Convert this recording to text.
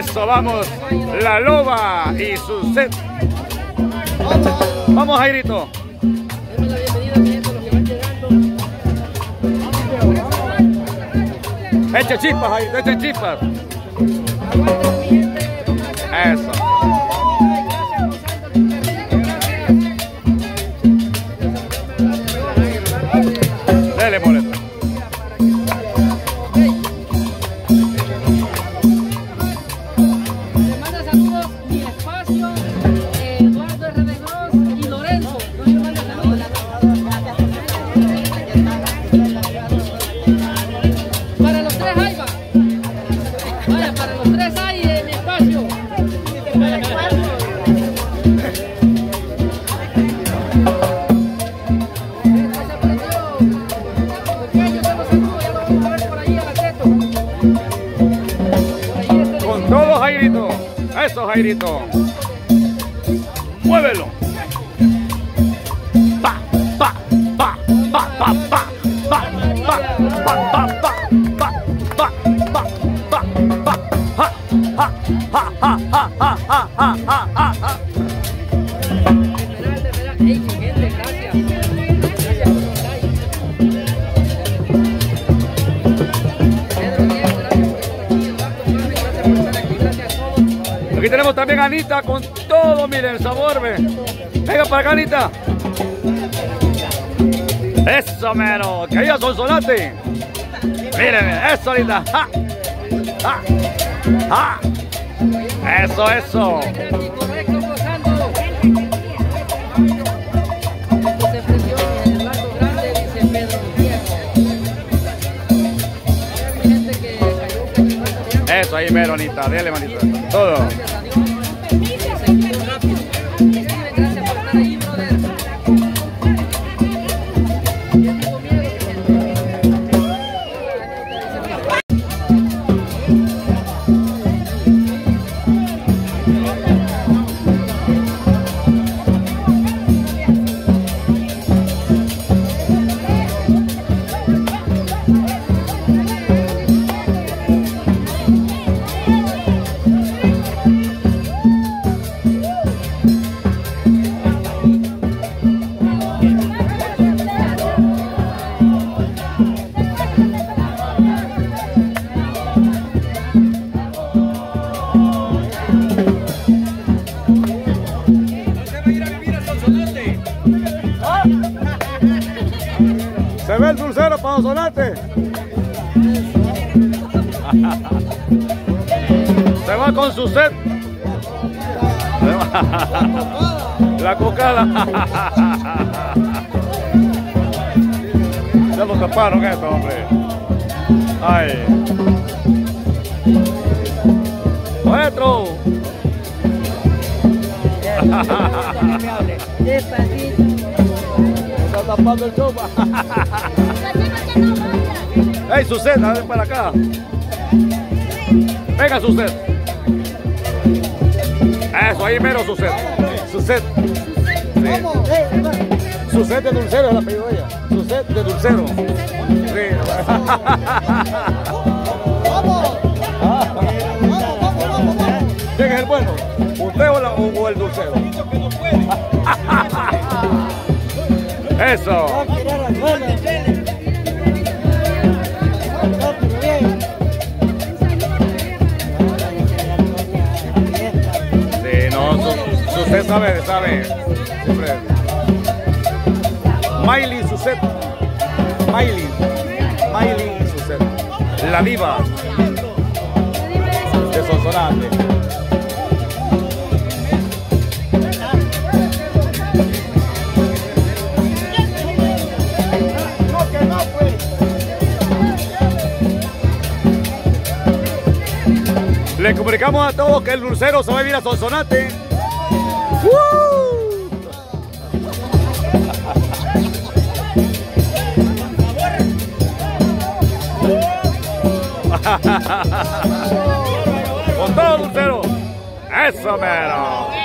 Eso, vamos. La Loba y su set. Vamos, Jairito. Demos la bienvenida a los que van llegando. Eche chispas, Jairito, echen chispas. Eso. Dele, molesta. Le manda saludos Mi Espacio, Eduardo R. de Gross y Lorenzo. No le manda saludos. Para los tres hay, va. Vaya, para los tres hay en Mi Espacio. Con todo, Jairito. Eso, Jairito. Muévelo. Pa, pa, pa, pa, pa, pa, pa, pa, pa, pa, pa, pa, pa, pa, pa, pa, ja, ja, ja, ja, ja, ja, ja, ja, ja, ja. Ey, gente, gracias. Gracias por los likes. Pedro Diego, gracias por estar aquí. Eduardo Mami, gracias por estar aquí. Gracias a todos. Aquí tenemos también a Anita con todo, miren, el sabor, ve. Venga para acá, Anita. Eso, mero, que ella sonsonate. Miren, eso, Anita. Ja, ja, ja. Eso, eso. Correcto, gozando. José Presión, Eduardo Grande, dice Pedro Diego. Mi gente que cayó un cachivato de agua. Eso, ahí, mero, Anita. Dele, manita. Todo. Gracias a Dios. Seguimos rápido. Steven, gracias por estar ahí, brother. Yo tengo miedo, mi gente. ¿Se ve el dulcero para Sonsonate? Se va con su set. La cocada. Ya lo taparon esto, hombre. Ay. Maestro. Despacito. Está tapando el sopa. ¡Ey, su set! ¡Ven para acá! ¡Venga, su set! Eso, ahí mero su set. Su set. Sí. Su set de dulcero es el apellido de ella. Su set de dulcero. Sí. ¿Quién es el bueno? ¿Usted o el dulcero? Eso. Sí, no, usted sabe. Siempre. Miley Suset. Miley Suset. La diva de Sonsonate. Le comunicamos a todos que el dulcero se va a ir a Sonsonate. Con todo dulcero. Eso, mero.